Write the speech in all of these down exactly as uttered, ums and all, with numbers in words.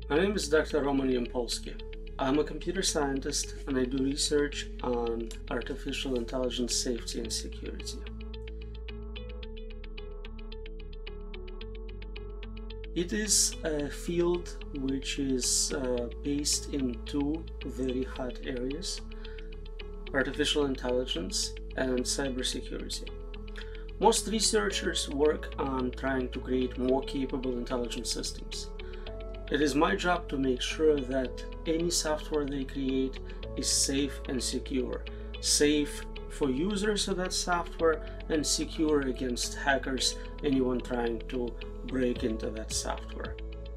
My name is Doctor Roman Yampolsky. I'm a computer scientist and I do research on artificial intelligence safety and security. It is a field which is uh, based in two very hot areas: artificial intelligence and cybersecurity. Most researchers work on trying to create more capable intelligent systems. It is my job to make sure that any software they create is safe and secure. Safe for users of that software and secure against hackers, anyone trying to break into that software.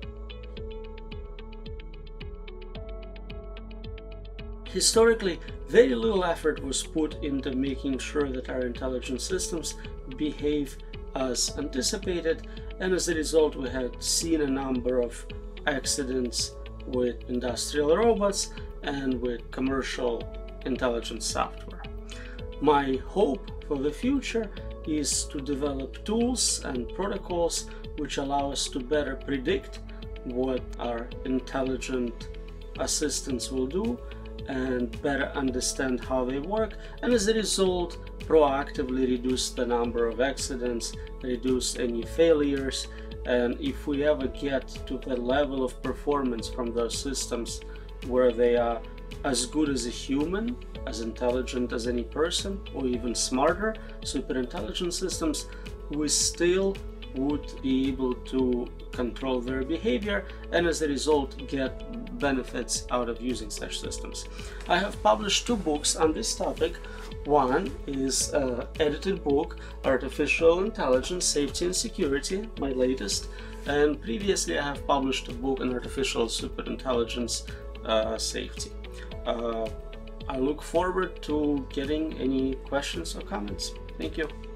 Historically, very little effort was put into making sure that our intelligent systems behave as anticipated, and as a result we had seen a number of accidents with industrial robots and with commercial intelligence software. My hope for the future is to develop tools and protocols which allow us to better predict what our intelligent assistants will do and better understand how they work, and as a result proactively reduce the number of accidents, reduce any failures. And if we ever get to the level of performance from those systems where they are as good as a human, as intelligent as any person, or even smarter, super intelligent systems, we still would be able to control their behavior and as a result get benefits out of using such systems. I have published two books on this topic. One is an edited book, Artificial Intelligence, Safety and Security, my latest, and previously I have published a book on artificial superintelligence uh, safety. Uh, I look forward to getting any questions or comments. Thank you.